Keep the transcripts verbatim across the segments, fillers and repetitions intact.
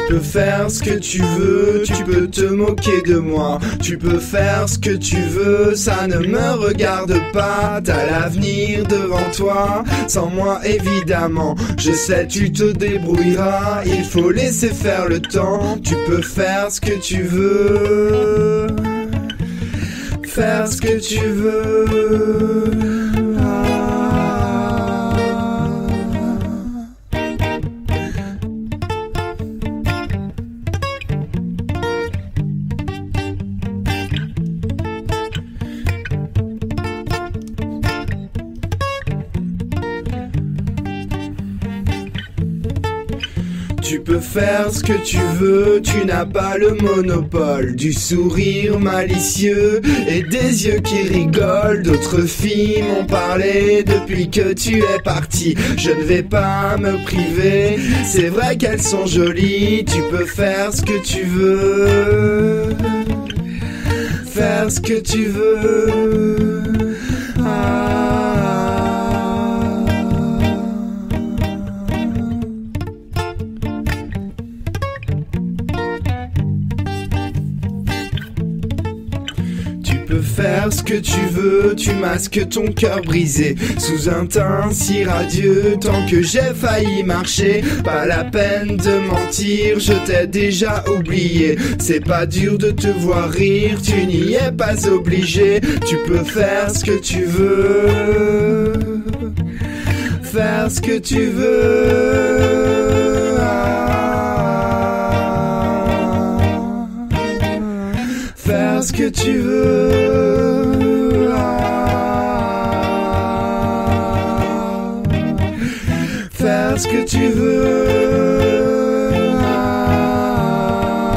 peux faire ce que tu veux, tu peux te moquer de moi. Tu peux faire ce que tu veux, ça ne me regarde pas. T'as l'avenir devant toi, sans moi évidemment. Je sais, tu te débrouilleras, il faut laisser faire le temps. Tu peux faire ce que tu veux, faire ce que tu veux. Tu peux faire ce que tu veux, tu n'as pas le monopole du sourire malicieux et des yeux qui rigolent. D'autres filles m'ont parlé depuis que tu es parti. Je ne vais pas me priver, c'est vrai qu'elles sont jolies. Tu peux faire ce que tu veux, faire ce que tu veux. Ah. Tu peux faire ce que tu veux, tu masques ton cœur brisé sous un teint si radieux. Tant que j'ai failli marcher, pas la peine de mentir, je t'ai déjà oublié. C'est pas dur de te voir rire, tu n'y es pas obligé. Tu peux faire ce que tu veux, faire ce que tu veux. Ah. Faire ce que tu veux. Ah. Faire ce que tu veux.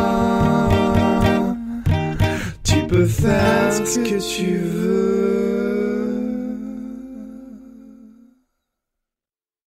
Ah. Tu peux faire ce que tu veux.